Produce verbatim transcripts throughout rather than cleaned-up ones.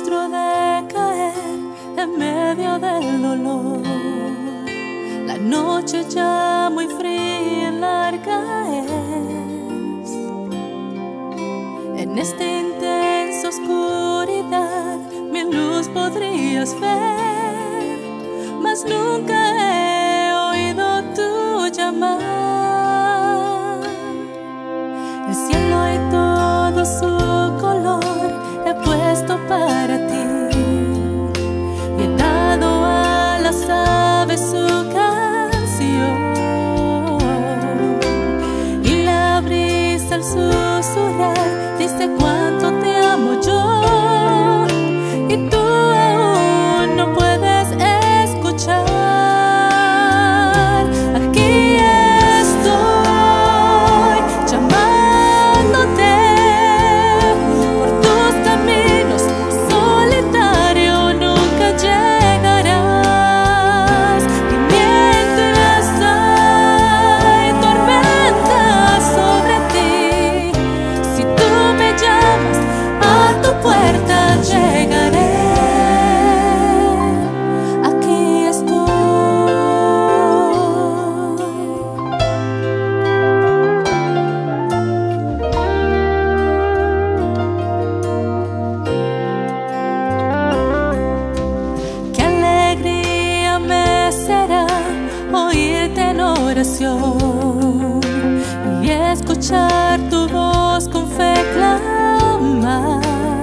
nuestro decaer en medio del dolor. La noche ya muy fría y larga es. En esta intensa oscuridad mi luz podrías ver, mas nunca he oído tu llamar. El cielo y todo su color he puesto para ti, y he dado a las aves su canción, y la brisa al susurrar dice cuánto te amo yo, y tú aún no puedes escuchar. Aquí estoy llamándote por tus caminos, solitario nunca llegarás, y mientras hay tormenta sobre ti, si tú me llamas, a tu puerta llegaré. Aquí estoy. Qué alegría me será oírte en oración y escuchar tu voz con fe clamar.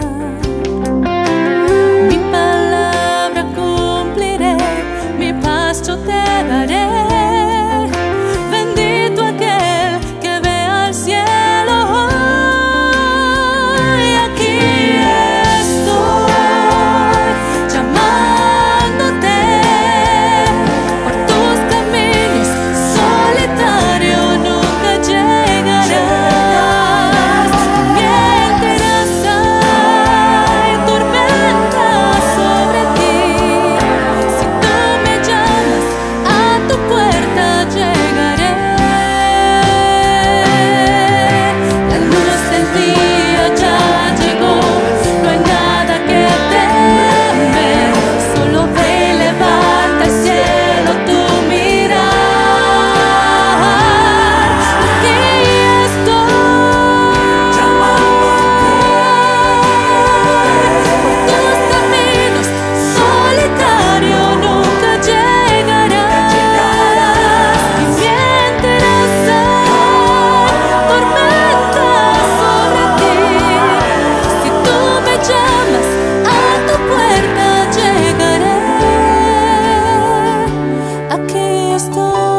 Mi palabra cumpliré, mi paz yo te daré. Bendito aquel que ve al cielo hoy. Aquí estoy llamándote por tus caminos, solitario nunca llegarás, mientras hay tormenta sobre ti, si tú me llamas, a tu puerta llegaré. La luz del día ya llegó, no hay nada que temer, solo ve y levanta al cielo tu mirar. Aquí estoy por tus caminos, solitario nunca llegarás, y mientras hay tormenta sobre ti, si tú me llamas, a tu puerta llegaré. Aquí estoy.